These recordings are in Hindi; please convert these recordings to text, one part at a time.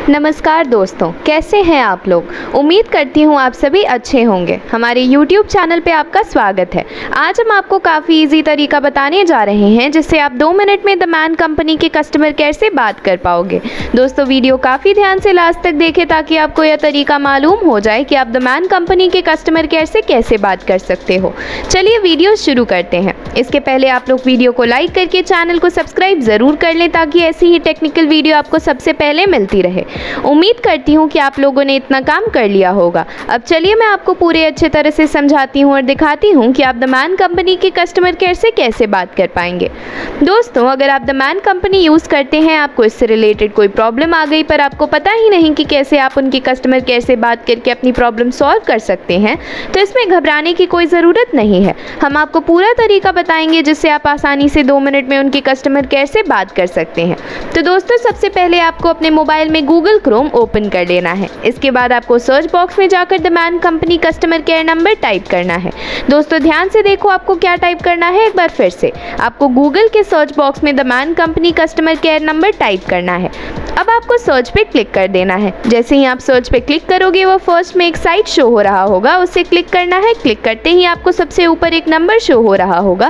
नमस्कार दोस्तों, कैसे हैं आप लोग। उम्मीद करती हूँ आप सभी अच्छे होंगे। हमारे YouTube चैनल पे आपका स्वागत है। आज हम आपको काफ़ी इजी तरीका बताने जा रहे हैं जिससे आप 2 मिनट में द मैन कंपनी के कस्टमर केयर से बात कर पाओगे। दोस्तों, वीडियो काफ़ी ध्यान से लास्ट तक देखें ताकि आपको यह तरीका मालूम हो जाए कि आप द मैन कंपनी के कस्टमर केयर से कैसे बात कर सकते हो। चलिए वीडियो शुरू करते हैं। इसके पहले आप लोग वीडियो को लाइक करके चैनल को सब्सक्राइब ज़रूर कर लें ताकि ऐसी ही टेक्निकल वीडियो आपको सबसे पहले मिलती रहे। उम्मीद करती हूँ कि आप लोगों ने इतना काम कर लिया होगा। अब चलिए मैं आपको पूरे अच्छे तरह से समझाती हूँ और दिखाती हूँ कि आप द मैन कंपनी के कस्टमर केयर से कैसे बात कर पाएंगे। दोस्तों, अगर आप द मैन कंपनी यूज़ करते हैं, आपको इससे रिलेटेड कोई प्रॉब्लम आ गई पर आपको पता ही नहीं कि कैसे आप उनकी कस्टमर केयर से बात करके अपनी प्रॉब्लम सॉल्व कर सकते हैं, तो इसमें घबराने की कोई ज़रूरत नहीं है। हम आपको पूरा तरीका बताएंगे जिससे आप आसानी से 2 मिनट में उनकी कस्टमर केयर से बात कर सकते हैं। तो दोस्तों, सबसे पहले आपको अपने मोबाइल में गूगल क्रोम ओपन कर लेना है। इसके बाद आपको सर्च बॉक्स में जाकर the Man Company customer care number type करना है। दोस्तों, ध्यान से देखो आपको क्या टाइप करना है। एक बार फिर से आपको गूगल के सर्च बॉक्स में the Man Company customer care number type करना है। अब आपको सर्च पे क्लिक कर देना है। जैसे ही आप सर्च पे क्लिक करोगे, वो फर्स्ट में एक साइट शो हो रहा होगा, उससे क्लिक करना है। क्लिक करते ही आपको सबसे ऊपर एक नंबर शो हो रहा होगा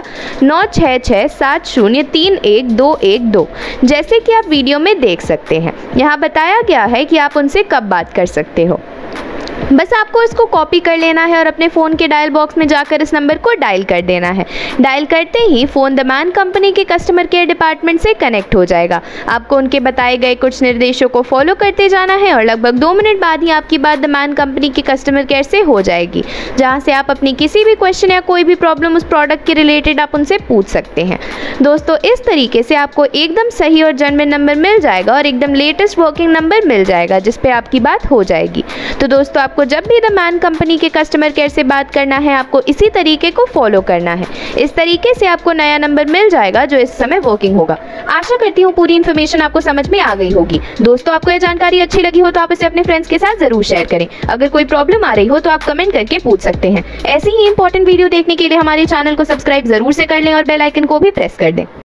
9667031212। जैसे कि आप वीडियो में देख सकते हैं, यहाँ बताया गया है कि आप उनसे कब बात कर सकते हो। बस आपको इसको कॉपी कर लेना है और अपने फ़ोन के डायल बॉक्स में जाकर इस नंबर को डायल कर देना है। डायल करते ही फ़ोन द मैन कंपनी के कस्टमर केयर डिपार्टमेंट से कनेक्ट हो जाएगा। आपको उनके बताए गए कुछ निर्देशों को फॉलो करते जाना है और लगभग 2 मिनट बाद ही आपकी बात द मैन कंपनी के कस्टमर केयर से हो जाएगी, जहाँ से आप अपनी किसी भी क्वेश्चन या कोई भी प्रॉब्लम उस प्रोडक्ट के रिलेटेड आप उनसे पूछ सकते हैं। दोस्तों, इस तरीके से आपको एकदम सही और जेन्युइन नंबर मिल जाएगा और एकदम लेटेस्ट वर्किंग नंबर मिल जाएगा जिस पे आपकी बात हो जाएगी। तो दोस्तों, आपको जब भी द मैन कंपनी के कस्टमर केयर से बात करना है, आपको इसी तरीके को फॉलो करना है। इस तरीके से आपको नया नंबर मिल जाएगा जो इस समय वर्किंग होगा। आशा करती हूँ पूरी इन्फॉर्मेशन आपको समझ में आ गई होगी। दोस्तों, आपको यह जानकारी अच्छी लगी हो तो आप इसे अपने फ्रेंड्स के साथ जरूर शेयर करें। अगर कोई प्रॉब्लम आ रही हो तो आप कमेंट करके पूछ सकते हैं। ऐसी ही इंपॉर्टेंट वीडियो देखने के लिए हमारे चैनल को सब्सक्राइब जरूर से कर लें और बेल आइकन को भी प्रेस कर दें।